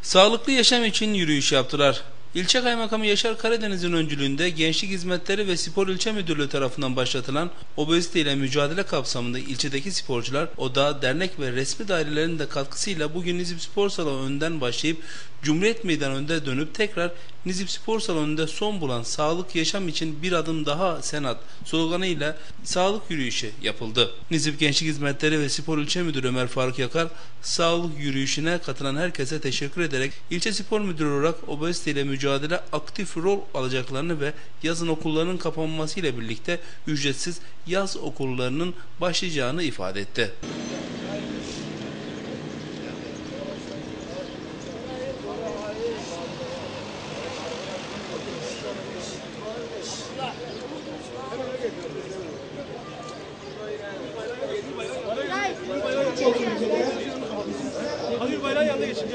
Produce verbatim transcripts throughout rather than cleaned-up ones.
Sağlıklı yaşam için yürüyüş yaptılar. İlçe Kaymakamı Yaşar Karadeniz'in öncülüğünde Gençlik Hizmetleri ve Spor İlçe Müdürlüğü tarafından başlatılan obezite ile mücadele kapsamında ilçedeki sporcular, oda, dernek ve resmi dairelerin de katkısıyla bugün Nizip Spor Salonu önünden başlayıp Cumhuriyet Meydanı önünde dönüp tekrar Nizip Spor Salonu'nda son bulan sağlık yaşam için bir adım daha senat sloganıyla sağlık yürüyüşü yapıldı. Nizip Gençlik Hizmetleri ve Spor İlçe Müdürü Ömer Faruk Yakar, sağlık yürüyüşüne katılan herkese teşekkür ederek ilçe spor müdürü olarak obezite ile mücadele aktif rol alacaklarını ve yazın okullarının kapanması ile birlikte ücretsiz yaz okullarının başlayacağını ifade etti. Hadi bayrağın yanına geçin.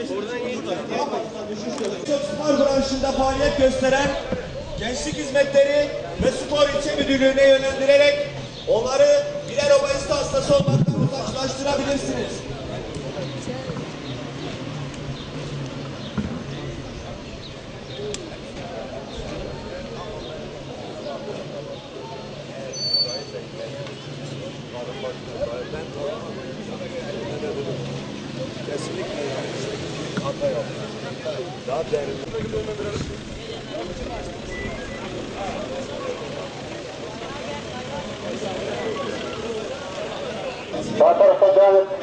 Spor branşında faaliyet gösteren Gençlik Hizmetleri ve Spor İlçe Müdürlüğü'ne yönlendirerek onları birer obezite hastası olmaktan uzaklaştırabilirsiniz. Kesinlikle hata yaptı. Daha derin. Sağ tarafa devam et.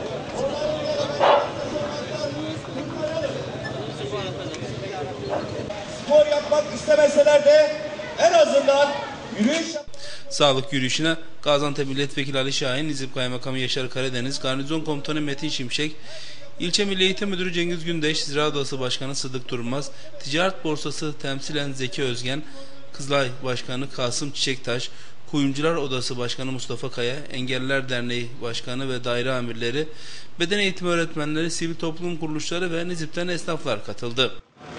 Spor yapmak istemeseler de en azından yürüyüş yap. Sağlık yürüyüşüne Gaziantep Milletvekili Ali Şahin, Nizip Kaymakamı Yaşar Karadeniz, Garnizon Komutanı Metin Şimşek, İlçe Milli Eğitim Müdürü Cengiz Gündeş, Ziraat Odası Başkanı Sıdık Durmaz, Ticaret Borsası temsilen Zeki Özgen, Kızılay Başkanı Kasım Çiçektaş, Kuyumcular Odası Başkanı Mustafa Kaya, Engelliler Derneği Başkanı ve daire amirleri, beden eğitimi öğretmenleri, sivil toplum kuruluşları ve Nizip'ten esnaflar katıldı.